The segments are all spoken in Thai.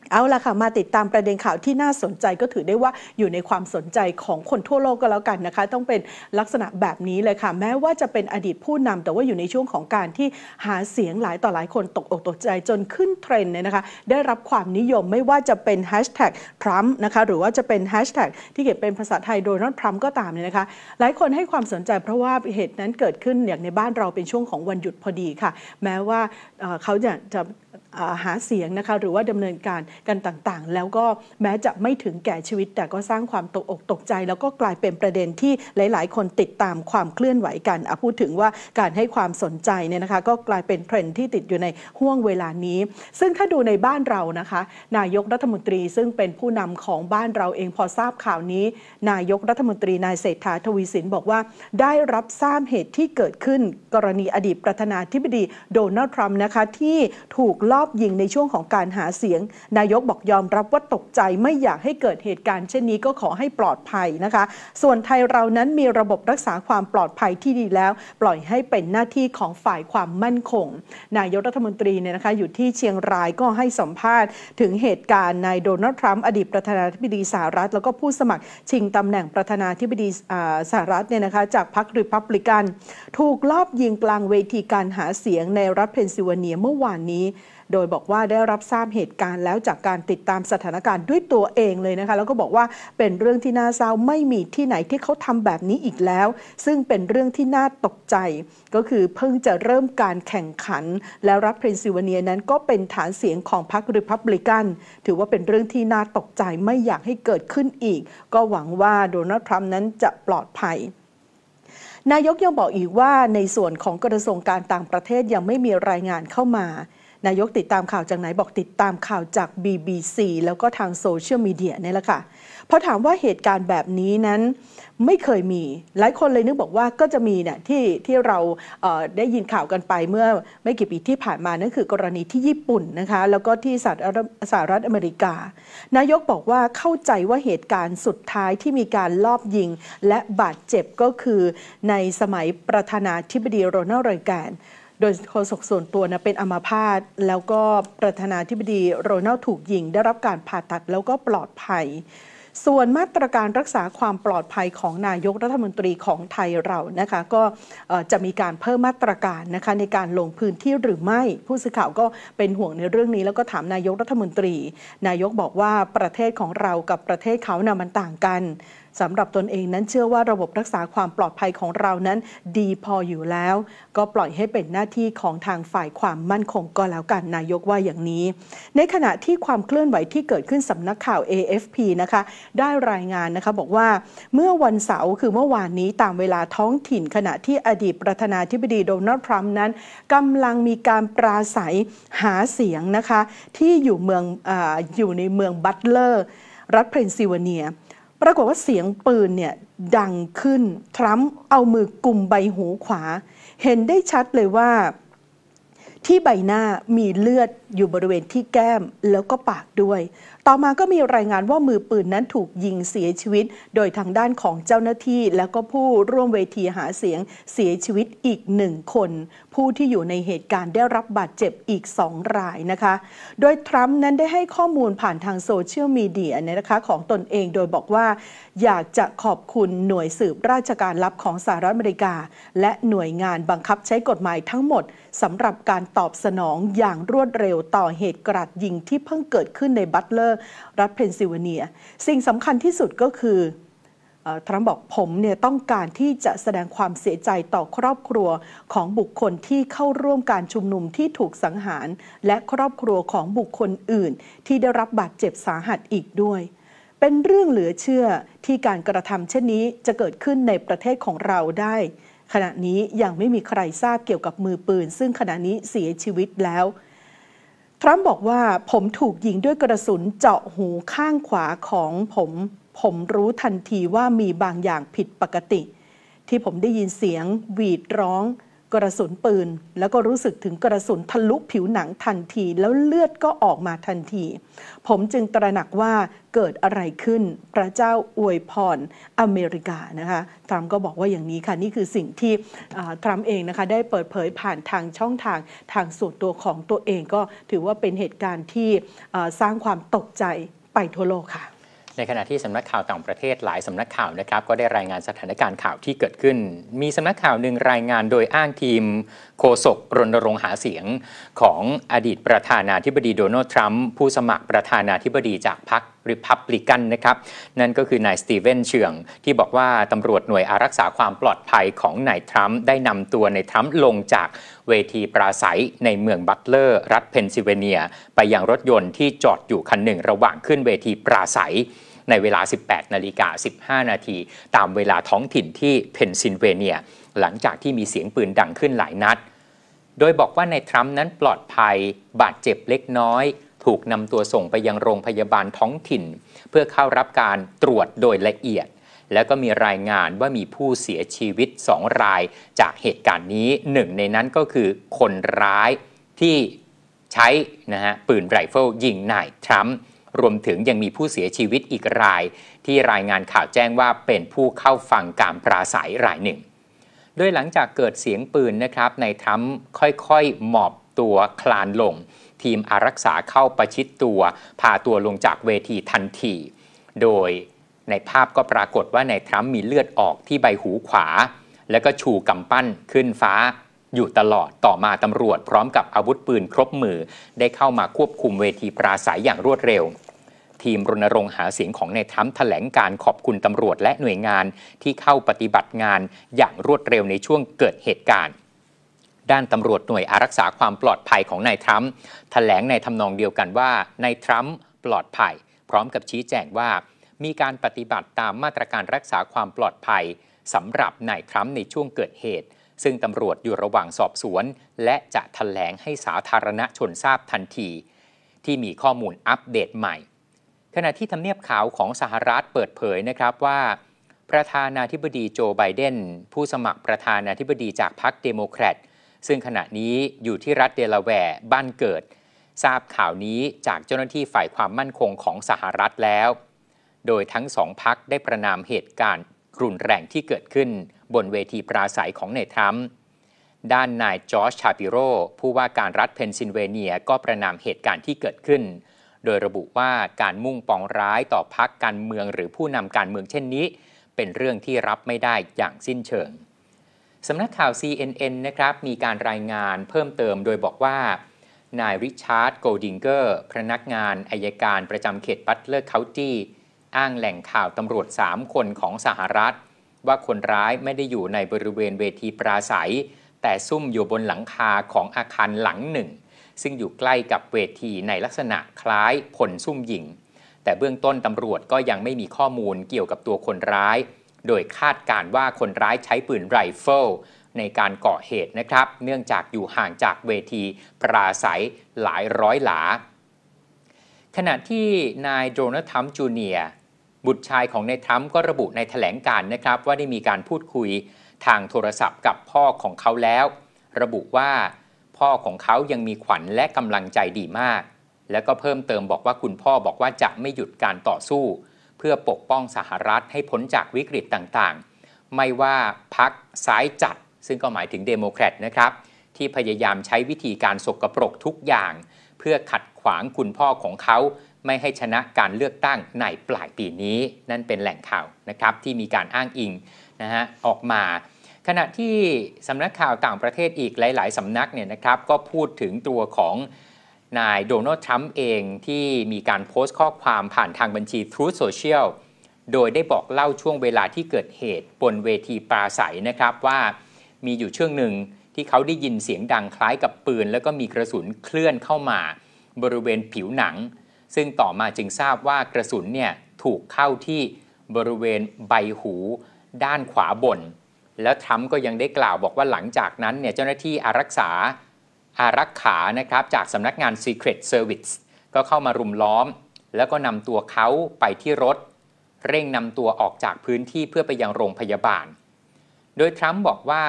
เอาล่ะค่ะมาติดตามประเด็นข่าวที่น่าสนใจก็ถือได้ว่าอยู่ในความสนใจของคนทั่วโลกก็แล้วกันนะคะต้องเป็นลักษณะแบบนี้เลยค่ะแม้ว่าจะเป็นอดีตผู้นำแต่ว่าอยู่ในช่วงของการที่หาเสียงหลายต่อหลายคนตกอกตกใจจนขึ้นเทรนด์เนี่ยนะคะได้รับความนิยมไม่ว่าจะเป็นแฮชแท็กทรัมป์นะคะหรือว่าจะเป็นแฮชแท็กที่เขียนเป็นภาษาไทยโดนัลด์ทรัมป์ก็ตามเนี่ยนะคะหลายคนให้ความสนใจเพราะว่าเหตุนั้นเกิดขึ้นอย่างในบ้านเราเป็นช่วงของวันหยุดพอดีค่ะแม้ว่าเขาจะหาเสียงนะคะหรือว่าดำเนินการกันต่างๆแล้วก็แม้จะไม่ถึงแก่ชีวิตแต่ก็สร้างความตกอกตกใจแล้วก็กลายเป็นประเด็นที่หลายๆคนติดตามความเคลื่อนไหวกันพูดถึงว่าการให้ความสนใจเนี่ยนะคะก็กลายเป็นเทรนด์ที่ติดอยู่ในห้วงเวลานี้ซึ่งถ้าดูในบ้านเรานะคะนายกรัฐมนตรีซึ่งเป็นผู้นำของบ้านเราเองพอทราบข่าวนี้นายกรัฐมนตรีนายเศรษฐาทวีสินบอกว่าได้รับทราบเหตุที่เกิดขึ้นกรณีอดีตประธานาธิบดีโดนัลด์ทรัมป์นะคะที่ถูกลอบยิงในช่วงของการหาเสียงนายกบอกยอมรับว่าตกใจไม่อยากให้เกิดเหตุการณ์เช่นนี้ก็ขอให้ปลอดภัยนะคะส่วนไทยเรานั้นมีระบบรักษาความปลอดภัยที่ดีแล้วปล่อยให้เป็นหน้าที่ของฝ่ายความมั่นคงนายกรัฐมนตรีเนี่ยนะคะอยู่ที่เชียงรายก็ให้สัมภาษณ์ถึงเหตุการณ์นายโดนัลด์ทรัมป์อดีตประธานาธิบดีสหรัฐแล้วก็ผู้สมัครชิงตำแหน่งประธานาธิบดีสหรัฐเนี่ยนะคะจากพรรครีพับลิกันถูกลอบยิงกลางเวทีการหาเสียงในรัฐเพนซิลเวเนียเมื่อวานนี้โดยบอกว่าได้รับทราบเหตุการณ์แล้วจากการติดตามสถานการณ์ด้วยตัวเองเลยนะคะแล้วก็บอกว่าเป็นเรื่องที่น่าเศร้าไม่มีที่ไหนที่เขาทำแบบนี้อีกแล้วซึ่งเป็นเรื่องที่น่าตกใจก็คือเพิ่งจะเริ่มการแข่งขันและรัฐเพนซิลเวเนียนั้นก็เป็นฐานเสียงของพรรครีพับลิกันถือว่าเป็นเรื่องที่น่าตกใจไม่อยากให้เกิดขึ้นอีกก็หวังว่าโดนัลด์ทรัมป์นั้นจะปลอดภัยนายกยังบอกอีกว่าในส่วนของกระทรวงการต่างประเทศยังไม่มีรายงานเข้ามานายกติดตามข่าวจากไหนบอกติดตามข่าวจาก BBC แล้วก็ทางโซเชียลมีเดียนี่แหละค่ะพอถามว่าเหตุการณ์แบบนี้นั้นไม่เคยมีหลายคนเลยนึกบอกว่าก็จะมีเนี่ยที่เราได้ยินข่าวกันไปเมื่อไม่กี่ปีที่ผ่านมานั่นคือกรณีที่ญี่ปุ่นนะคะแล้วก็ที่สหรัฐอเมริกานายกบอกว่าเข้าใจว่าเหตุการณ์สุดท้ายที่มีการลอบยิงและบาดเจ็บก็คือในสมัยประธานาธิบดีโรนัลด์ เรแกนโดยโฆษกส่วนตัวนะเป็นอัมพาตแล้วก็ประธานาธิบดีโรนัลด์ถูกยิงได้รับการผ่าตัดแล้วก็ปลอดภัยส่วนมาตรการรักษาความปลอดภัยของนายกรัฐมนตรีของไทยเรานะคะก็จะมีการเพิ่มมาตรการนะคะในการลงพื้นที่หรือไม่ผู้สื่อข่าวก็เป็นห่วงในเรื่องนี้แล้วก็ถามนายกรัฐมนตรีนายกบอกว่าประเทศของเรากับประเทศเขานะมันต่างกันสำหรับตนเองนั้นเชื่อว่าระบบรักษาความปลอดภัยของเรานั้นดีพออยู่แล้วก็ปล่อยให้เป็นหน้าที่ของทางฝ่ายความมั่นคงก็แล้วกันนายกว่าอย่างนี้ในขณะที่ความเคลื่อนไหวที่เกิดขึ้นสำนักข่าว AFP นะคะได้รายงานนะคะบอกว่าเมื่อวันเสาร์คือเมื่อวานนี้ตามเวลาท้องถิ่นขณะที่อดีตประธานาธิบดีโดนัลด์ทรัมป์นั้นกำลังมีการปราศัยหาเสียงนะคะที่อยู่ในเมืองบัตเลอร์รัฐเพนซิลเวเนียปรากฏว่าเสียงปืนเนี่ยดังขึ้นทรัมป์เอามือกุมใบหูขวาเห็นได้ชัดเลยว่าที่ใบหน้ามีเลือดอยู่บริเวณที่แก้มแล้วก็ปากด้วยต่อมาก็มีรายงานว่ามือปืนนั้นถูกยิงเสียชีวิตโดยทางด้านของเจ้าหน้าที่แล้วก็ผู้ร่วมเวทีหาเสียงเสียชีวิตอีก1 คนผู้ที่อยู่ในเหตุการณ์ได้รับบาดเจ็บอีก2 รายนะคะโดยทรัมป์นั้นได้ให้ข้อมูลผ่านทางโซเชียลมีเดียนะคะของตนเองโดยบอกว่าอยากจะขอบคุณหน่วยสืบราชการลับของสหรัฐอเมริกาและหน่วยงานบังคับใช้กฎหมายทั้งหมดสำหรับการตอบสนองอย่างรวดเร็วต่อเหตุกราดยิงที่เพิ่งเกิดขึ้นในบัตเลอร์รัฐเพนซิลเวเนียสิ่งสำคัญที่สุดก็คือทรัมป์บอกผมเนี่ยต้องการที่จะแสดงความเสียใจต่อครอบครัวของบุคคลที่เข้าร่วมการชุมนุมที่ถูกสังหารและครอบครัวของบุคคลอื่นที่ได้รับบาดเจ็บสาหัสอีกด้วยเป็นเรื่องเหลือเชื่อที่การกระทำเช่นนี้จะเกิดขึ้นในประเทศของเราได้ขณะนี้ยังไม่มีใครทราบเกี่ยวกับมือปืนซึ่งขณะนี้เสียชีวิตแล้วทรัมป์บอกว่าผมถูกยิงด้วยกระสุนเจาะหูข้างขวาของผมรู้ทันทีว่ามีบางอย่างผิดปกติที่ผมได้ยินเสียงหวีดร้องกระสุนปืนแล้วก็รู้สึกถึงกระสุนทะลุผิวหนังทันทีแล้วเลือดก็ออกมาทันทีผมจึงตระหนักว่าเกิดอะไรขึ้นพระเจ้าอวยพรอเมริกานะคะทรัมป์ก็บอกว่าอย่างนี้ค่ะนี่คือสิ่งที่ทรัมป์เองนะคะได้เปิดเผยผ่านทางช่องทางส่วนตัวของตัวเองก็ถือว่าเป็นเหตุการณ์ที่สร้างความตกใจไปทั่วโลกค่ะในขณะที่สำนักข่าวต่างประเทศหลายสำนักข่าวนะครับก็ได้รายงานสถานการณ์ข่าวที่เกิดขึ้นมีสำนักข่าวหนึ่งรายงานโดยอ้างทีมโฆษกรณรงค์หาเสียงของอดีตประธานาธิบดีโดนัลด์ทรัมป์ผู้สมัครประธานาธิบดีจากพรรคริพับลิกันนะครับนั่นก็คือนายสตีเวนเชืองที่บอกว่าตำรวจหน่วยอารักษาความปลอดภัยของนายทรัมป์ได้นำตัวนายทรัมป์ลงจากเวทีปราศัยในเมืองบัตเลอร์รัฐเพนซิลเวเนียไปยังรถยนต์ที่จอดอยู่คันหนึ่งระหว่างขึ้นเวทีปราศัยในเวลา 18:15 นาทีตามเวลาท้องถิ่นที่เพนซิลเวเนียหลังจากที่มีเสียงปืนดังขึ้นหลายนัดโดยบอกว่านายทรัมป์นั้นปลอดภัยบาดเจ็บเล็กน้อยถูกนำตัวส่งไปยังโรงพยาบาลท้องถิ่นเพื่อเข้ารับการตรวจโดยละเอียดแล้วก็มีรายงานว่ามีผู้เสียชีวิต2 รายจากเหตุการณ์นี้หนึ่งในนั้นก็คือคนร้ายที่ใช้ปืนไรเฟิลยิงนายทรัมป์รวมถึงยังมีผู้เสียชีวิตอีกรายที่รายงานข่าวแจ้งว่าเป็นผู้เข้าฟังการปราศัยรายหนึ่งโดยหลังจากเกิดเสียงปืนนะครับนายทรัมป์ค่อยๆหมอบตัวคลานลงทีมอารักษาเข้าประชิดตัวพาตัวลงจากเวทีทันทีโดยในภาพก็ปรากฏว่านายทรัมป์มีเลือดออกที่ใบหูขวาแล้วก็ชูกำปั้นขึ้นฟ้าอยู่ตลอดต่อมาตำรวจพร้อมกับอาวุธปืนครบมือได้เข้ามาควบคุมเวทีปราศัยอย่างรวดเร็วทีมรณรงค์หาเสียงของนายทรัมป์แถลงการขอบคุณตำรวจและหน่วยงานที่เข้าปฏิบัติงานอย่างรวดเร็วในช่วงเกิดเหตุการณ์ด้านตำรวจหน่วยอารักษาความปลอดภัยของนายทรัมป์แถลงในทำนองเดียวกันว่านายทรัมป์ปลอดภัยพร้อมกับชี้แจงว่ามีการปฏิบัติตามมาตรการรักษาความปลอดภัยสำหรับนายทรัมป์ในช่วงเกิดเหตุซึ่งตำรวจอยู่ระหว่างสอบสวนและจะแถลงให้สาธารณชนทราบทันทีที่มีข้อมูลอัปเดตใหม่ขณะที่ทำเนียบขาวของสหรัฐเปิดเผยนะครับว่าประธานาธิบดีโจไบเดนผู้สมัครประธานาธิบดีจากพรรคเดโมแครตซึ่งขณะนี้อยู่ที่รัฐเดลาแวร์บ้านเกิดทราบข่าวนี้จากเจ้าหน้าที่ฝ่ายความมั่นคงของสหรัฐแล้วโดยทั้งสองพรรคได้ประณามเหตุการณ์รุนแรงที่เกิดขึ้นบนเวทีปราศัยของนายทรัมป์ด้านนายจอร์จชาปิโรผู้ว่าการรัฐเพนซิลเวเนียก็ประณามเหตุการณ์ที่เกิดขึ้นโดยระบุว่าการมุ่งปองร้ายต่อพรรคการเมืองหรือผู้นำการเมืองเช่นนี้เป็นเรื่องที่รับไม่ได้อย่างสิ้นเชิงสำนักข่าว CNN นะครับมีการรายงานเพิ่มเติมโดยบอกว่านายริชาร์ดโกลดิงเกอร์พนักงานอัยการประจำเขตบัตเลอร์เคานตี้อ้างแหล่งข่าวตำรวจ3 คนของสหรัฐว่าคนร้ายไม่ได้อยู่ในบริเวณเวทีปราศัยแต่ซุ่มอยู่บนหลังคาของอาคารหลังหนึ่งซึ่งอยู่ใกล้กับเวทีในลักษณะคล้ายพลซุ่มยิงแต่เบื้องต้นตำรวจก็ยังไม่มีข้อมูลเกี่ยวกับตัวคนร้ายโดยคาดการณ์ว่าคนร้ายใช้ปืนไรเฟิลในการก่อเหตุนะครับเนื่องจากอยู่ห่างจากเวทีปราศัยหลายร้อยหลาขณะที่นายโดนัลด์ทรัมป์จูเนียร์บุตรชายของนายทรัมป์ก็ระบุในแถลงการณ์นะครับว่าได้มีการพูดคุยทางโทรศัพท์กับพ่อของเขาแล้วระบุว่าพ่อของเขายังมีขวัญและกำลังใจดีมากแล้วก็เพิ่มเติมบอกว่าคุณพ่อบอกว่าจะไม่หยุดการต่อสู้เพื่อปกป้องสหรัฐให้พ้นจากวิกฤตต่างๆไม่ว่าพรรคซ้ายจัดซึ่งก็หมายถึงเดโมแครตนะครับที่พยายามใช้วิธีการสกปรกทุกอย่างเพื่อขัดขวางคุณพ่อของเขาไม่ให้ชนะการเลือกตั้งในปลายปีนี้นั่นเป็นแหล่งข่าวนะครับที่มีการอ้างอิงออกมาขณะที่สำนักข่าวต่างประเทศอีกหลายๆสำนักเนี่ยนะครับก็พูดถึงตัวของนายโดนัลด์ทรัมป์เองที่มีการโพสต์ข้อความผ่านทางบัญชี Truth Social โดยได้บอกเล่าช่วงเวลาที่เกิดเหตุบนเวทีปราศัยนะครับว่ามีอยู่ช่วงหนึ่งที่เขาได้ยินเสียงดังคล้ายกับปืนแล้วก็มีกระสุนเคลื่อนเข้ามาบริเวณผิวหนังซึ่งต่อมาจึงทราบว่ากระสุนเนี่ยถูกเข้าที่บริเวณใบหูด้านขวาบนแล้วทรัมป์ก็ยังได้กล่าวบอกว่าหลังจากนั้นเนี่ยเจ้าหน้าที่อารักขานะครับจากสำนักงาน Secret Service ก็เข้ามารุมล้อมแล้วก็นำตัวเขาไปที่รถเร่งนำตัวออกจากพื้นที่เพื่อไปยังโรงพยาบาลโดยทรัมป์บอกว่า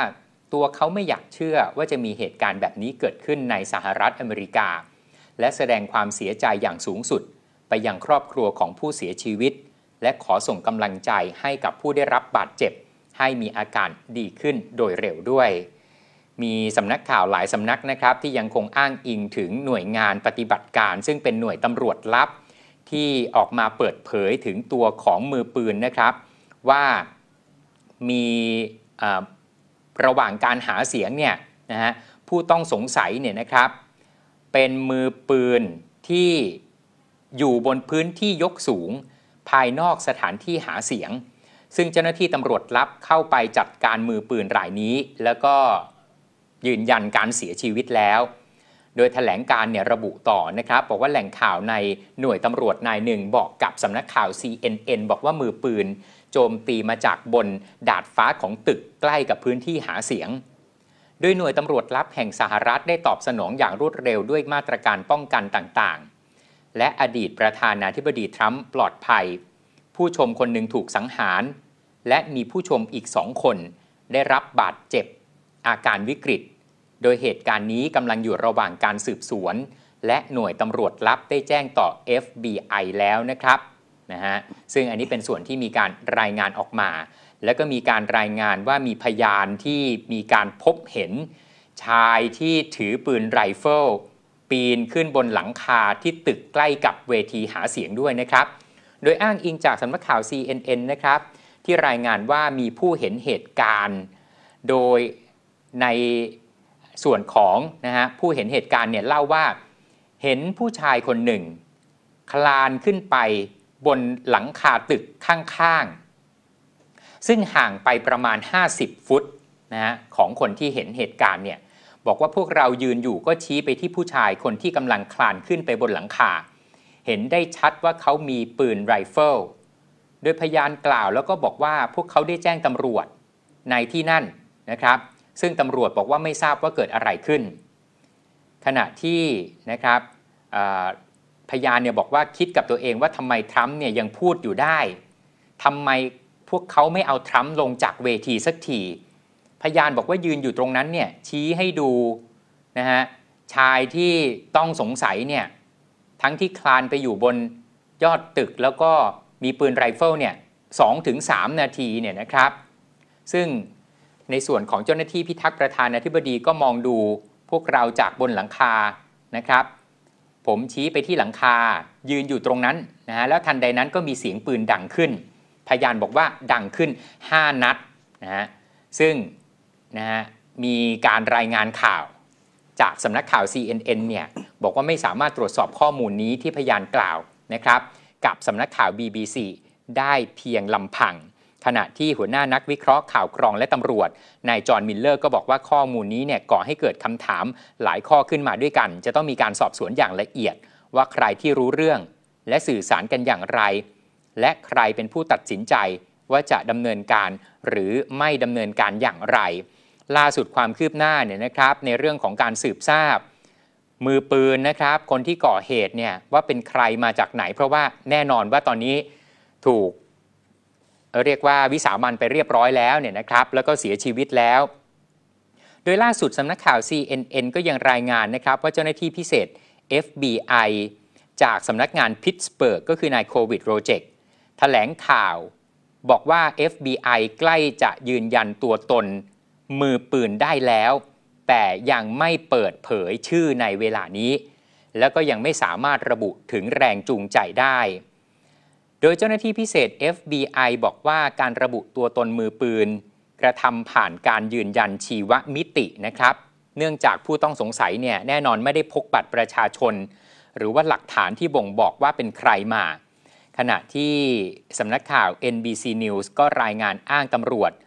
ตัวเขาไม่อยากเชื่อว่าจะมีเหตุการณ์แบบนี้เกิดขึ้นในสหรัฐอเมริกาและแสดงความเสียใจอย่างสูงสุดไปยังครอบครัวของผู้เสียชีวิตและขอส่งกำลังใจให้กับผู้ได้รับบาดเจ็บให้มีอาการดีขึ้นโดยเร็วด้วยมีสำนักข่าวหลายสำนักนะครับที่ยังคงอ้างอิงถึงหน่วยงานปฏิบัติการซึ่งเป็นหน่วยตำรวจลับที่ออกมาเปิดเผยถึงตัวของมือปืนนะครับว่ามีระหว่างการหาเสียงเนี่ยนะฮะผู้ต้องสงสัยเนี่ยนะครับเป็นมือปืนที่อยู่บนพื้นที่ยกสูงภายนอกสถานที่หาเสียงซึ่งเจ้าหน้าที่ตำรวจลับเข้าไปจัดการมือปืนรายนี้แล้วก็ยืนยันการเสียชีวิตแล้วโดยแถลงการเนี่ยระบุต่อนะครับบอกว่าแหล่งข่าวในหน่วยตำรวจนายหนึ่งบอกกับสำนักข่าว CNN บอกว่ามือปืนโจมตีมาจากบนดาดฟ้าของตึกใกล้กับพื้นที่หาเสียงโดยหน่วยตำรวจลับแห่งสหรัฐได้ตอบสนองอย่างรวดเร็วด้วยมาตรการป้องกันต่างๆและอดีตประธานาธิบดีทรัมป์ปลอดภัยผู้ชมคนหนึ่งถูกสังหารและมีผู้ชมอีก2 คนได้รับบาดเจ็บอาการวิกฤตโดยเหตุการณ์นี้กำลังอยู่ระหว่างการสืบสวนและหน่วยตำรวจลับได้แจ้งต่อ FBI แล้วนะครับนะฮะซึ่งอันนี้เป็นส่วนที่มีการรายงานออกมาแล้วก็มีการรายงานว่ามีพยานที่มีการพบเห็นชายที่ถือปืนไรเฟิลปีนขึ้นบนหลังคาที่ตึกใกล้กับเวทีหาเสียงด้วยนะครับโดยอ้างอิงจากสำนักข่าว CNN นะครับที่รายงานว่ามีผู้เห็นเหตุการณ์โดยในส่วนของนะฮะผู้เห็นเหตุการณ์เนี่ยเล่าว่าเห็นผู้ชายคนหนึ่งคลานขึ้นไปบนหลังคาตึกข้างๆซึ่งห่างไปประมาณ50 ฟุตนะฮะของคนที่เห็นเหตุการณ์เนี่ยบอกว่าพวกเรายืนอยู่ก็ชี้ไปที่ผู้ชายคนที่กำลังคลานขึ้นไปบนหลังคาเห็นได้ชัดว่าเขามีปืนไรเฟิลโดยพยานกล่าวแล้วก็บอกว่าพวกเขาได้แจ้งตำรวจในที่นั่นนะครับซึ่งตำรวจบอกว่าไม่ทราบว่าเกิดอะไรขึ้นขณะที่นะครับพยานเนี่ยบอกว่าคิดกับตัวเองว่าทำไมทรัมป์เนี่ยยังพูดอยู่ได้ทำไมพวกเขาไม่เอาทรัมป์ลงจากเวทีสักทีพยานบอกว่ายืนอยู่ตรงนั้นเนี่ยชี้ให้ดูนะฮะชายที่ต้องสงสัยเนี่ยทั้งที่คลานไปอยู่บนยอดตึกแล้วก็มีปืนไรเฟิลเนี่ย 2-3 นาทีเนี่ยนะครับซึ่งในส่วนของเจ้าหน้าที่พิทักษ์ประธานาธิบดีก็มองดูพวกเราจากบนหลังคานะครับผมชี้ไปที่หลังคายืนอยู่ตรงนั้นนะฮะแล้วทันใดนั้นก็มีเสียงปืนดังขึ้นพยานบอกว่าดังขึ้น5 นัดนะฮะซึ่งนะฮะมีการรายงานข่าวจากสำนักข่าว CNN เนี่ยบอกว่าไม่สามารถตรวจสอบข้อมูลนี้ที่พยานกล่าวนะครับกับสำนักข่าว BBC ได้เพียงลำพังขณะที่หัวหน้านักวิเคราะห์ข่าวกรองและตำรวจนายจอห์นมิลเลอร์ก็บอกว่าข้อมูลนี้เนี่ยก่อให้เกิดคำถามหลายข้อขึ้นมาด้วยกันจะต้องมีการสอบสวนอย่างละเอียดว่าใครที่รู้เรื่องและสื่อสารกันอย่างไรและใครเป็นผู้ตัดสินใจว่าจะดำเนินการหรือไม่ดำเนินการอย่างไรล่าสุดความคืบหน้าเนี่ยนะครับในเรื่องของการสืบทราบมือปืนนะครับคนที่ก่อเหตุเนี่ยว่าเป็นใครมาจากไหนเพราะว่าแน่นอนว่าตอนนี้ถูกเรียกว่าวิสามัญไปเรียบร้อยแล้วเนี่ยนะครับแล้วก็เสียชีวิตแล้วโดยล่าสุดสำนักข่าว CNN ก็ยังรายงานนะครับว่าเจ้าหน้าที่พิเศษ FBI จากสำนักงานพิตต์สเบิร์กก็คือนายโควิดโรเจกแถลงข่าวบอกว่า FBI ใกล้จะยืนยันตัวตนมือปืนได้แล้วแต่ยังไม่เปิดเผยชื่อในเวลานี้แล้วก็ยังไม่สามารถระบุถึงแรงจูงใจได้โดยเจ้าหน้าที่พิเศษ FBI บอกว่าการระบุตัวตนมือปืนกระทำผ่านการยืนยันชีวมิตินะครับเนื่องจากผู้ต้องสงสัยเนี่ยแน่นอนไม่ได้พกบัตรประชาชนหรือว่าหลักฐานที่บ่งบอกว่าเป็นใครมาขณะที่สำนักข่าว NBC News ก็รายงานอ้างตำรวจ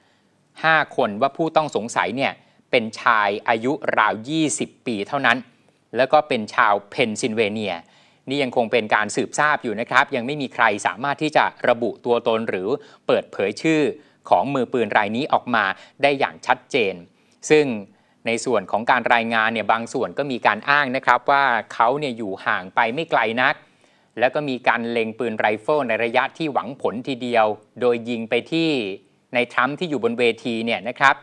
5 คนว่าผู้ต้องสงสัยเนี่ยเป็นชายอายุราว20 ปีเท่านั้นแล้วก็เป็นชาวเพนซิลเวเนียนี่ยังคงเป็นการสืบทราบอยู่นะครับยังไม่มีใครสามารถที่จะระบุตัวตนหรือเปิดเผยชื่อของมือปืนรายนี้ออกมาได้อย่างชัดเจนซึ่งในส่วนของการรายงานเนี่ยบางส่วนก็มีการอ้างนะครับว่าเขาเนี่ยอยู่ห่างไปไม่ไกลนักแล้วก็มีการเล็งปืนไรเฟิลในระยะที่หวังผลทีเดียวโดยยิงไปที่ในทรัมป์ที่อยู่บนเวทีเนี่ยนะครับ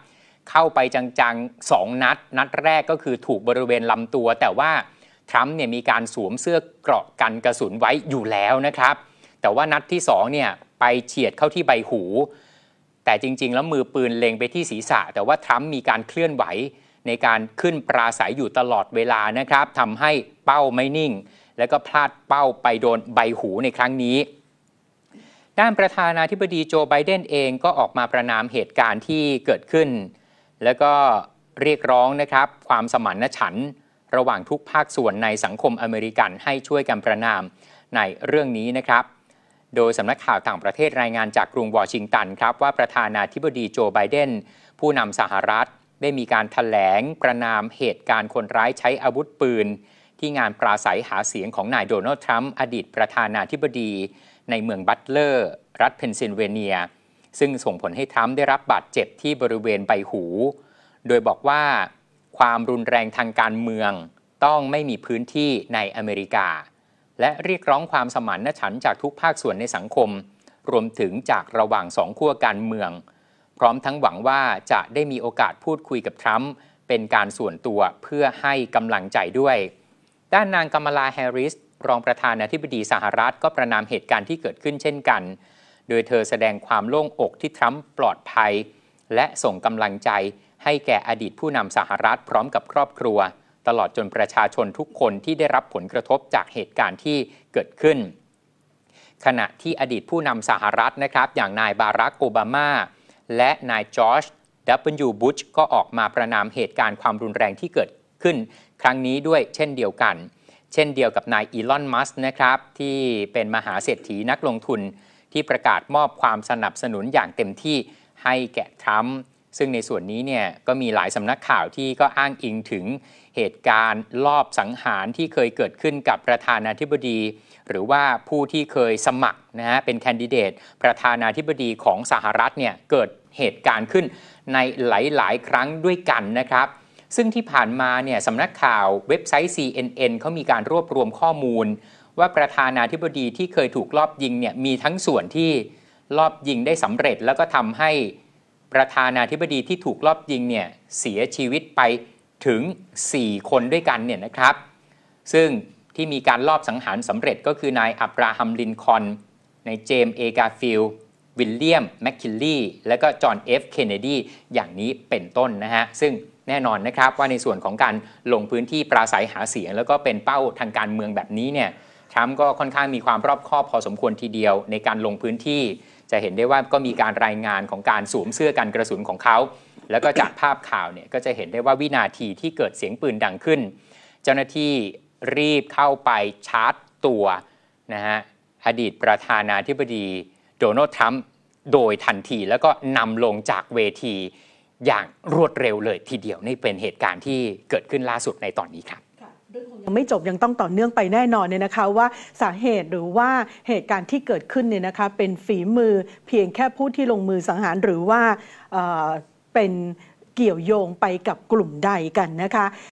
เข้าไปจังๆ2 นัดนัดแรกก็คือถูกบริเวณลำตัวแต่ว่าทรัมป์เนี่ยมีการสวมเสื้อเกราะกันกระสุนไว้อยู่แล้วนะครับแต่ว่านัดที่2เนี่ยไปเฉียดเข้าที่ใบหูแต่จริงๆแล้วมือปืนเล็งไปที่ศีรษะแต่ว่าทรัมป์มีการเคลื่อนไหวในการขึ้นปราศัยอยู่ตลอดเวลานะครับทำให้เป้าไม่นิ่งแล้วก็พลาดเป้าไปโดนใบหูในครั้งนี้ด้านประธานาธิบดีโจไบเดนเองก็ออกมาประณามเหตุการณ์ที่เกิดขึ้นแล้วก็เรียกร้องนะครับความสมานฉันท์ระหว่างทุกภาคส่วนในสังคมอเมริกันให้ช่วยกันประณามในเรื่องนี้นะครับโดยสำนักข่าวต่างประเทศรายงานจากกรุงวอชิงตันครับว่าประธานาธิบดีโจไบเดนผู้นำสหรัฐได้มีการแถลงประณามเหตุการณ์คนร้ายใช้อาวุธปืนที่งานปราศัยหาเสียงของนายโดนัลด์ทรัมป์อดีตประธานาธิบดีในเมืองบัตเลอร์รัฐเพนซิลเวเนียซึ่งส่งผลให้ทรัมป์ได้รับบาดเจ็บที่บริเวณใบหูโดยบอกว่าความรุนแรงทางการเมืองต้องไม่มีพื้นที่ในอเมริกาและเรียกร้องความสมานฉันท์จากทุกภาคส่วนในสังคมรวมถึงจากระหว่าง2 ขั้วการเมืองพร้อมทั้งหวังว่าจะได้มีโอกาสพูดคุยกับทรัมป์เป็นการส่วนตัวเพื่อให้กำลังใจด้วยด้านนางกัมลาแฮร์ริสรองประธานาธิบดีสหรัฐก็ประณามเหตุการณ์ที่เกิดขึ้นเช่นกันโดยเธอแสดงความโล่งอกที่ทรัมป์ปลอดภัยและส่งกำลังใจให้แก่อดีตผู้นำสหรัฐพร้อมกับครอบครัวตลอดจนประชาชนทุกคนที่ได้รับผลกระทบจากเหตุการณ์ที่เกิดขึ้นขณะที่อดีตผู้นำสหรัฐนะครับอย่างนายบารักโอบามาและนายจอร์จ W. บุชก็ออกมาประณามเหตุการณ์ความรุนแรงที่เกิดขึ้นครั้งนี้ด้วยเช่นเดียวกันเช่นเดียวกับนายอีลอน มัสก์นะครับที่เป็นมหาเศรษฐีนักลงทุนที่ประกาศมอบความสนับสนุนอย่างเต็มที่ให้แก่ทรัมป์ซึ่งในส่วนนี้เนี่ยก็มีหลายสำนักข่าวที่ก็อ้างอิงถึงเหตุการณ์ลอบสังหารที่เคยเกิดขึ้นกับประธานาธิบดีหรือว่าผู้ที่เคยสมัครนะฮะเป็นแคนดิเดตประธานาธิบดีของสหรัฐเนี่ยเกิดเหตุการณ์ขึ้นในหลายๆครั้งด้วยกันนะครับซึ่งที่ผ่านมาเนี่ยสำนักข่าวเว็บไซต์ CNN เขามีการรวบรวมข้อมูลว่าประธานาธิบดีที่เคยถูกลอบยิงเนี่ยมีทั้งส่วนที่ลอบยิงได้สำเร็จแล้วก็ทำให้ประธานาธิบดีที่ถูกลอบยิงเนี่ยเสียชีวิตไปถึง4 คนด้วยกันเนี่ยนะครับซึ่งที่มีการลอบสังหารสำเร็จก็คือนายอับราฮัมลินคอล์นนายเจมส์เอกาฟิลด์วิลเลียมแมคคินลีย์และก็จอห์นเอฟเคนเนดีอย่างนี้เป็นต้นนะฮะซึ่งแน่นอนนะครับว่าในส่วนของการลงพื้นที่ปราศัยหาเสียงแล้วก็เป็นเป้าทางการเมืองแบบนี้เนี่ยทรัมป์ก็ค่อนข้างมีความรอบคอบพอสมควรทีเดียวในการลงพื้นที่จะเห็นได้ว่าก็มีการรายงานของการสวมเสื้อกันกระสุนของเขาแล้วก็จากภาพข่าวเนี่ยก็จะเห็นได้ว่าวินาทีที่เกิดเสียงปืนดังขึ้นเจ้าหน้าที่รีบเข้าไปชาร์จตัวนะฮะอดีตประธานาธิบดีโดนัลด์ทรัมป์โดยทันทีแล้วก็นำลงจากเวทีอย่างรวดเร็วเลยทีเดียวนี่เป็นเหตุการณ์ที่เกิดขึ้นล่าสุดในตอนนี้ครับยังไม่จบยังต้องต่อเนื่องไปแน่นอนเนี่ยนะคะว่าสาเหตุหรือว่าเหตุการณ์ที่เกิดขึ้นเนี่ยนะคะเป็นฝีมือเพียงแค่ผู้ที่ลงมือสังหารหรือว่าเป็นเกี่ยวโยงไปกับกลุ่มใดกันนะคะ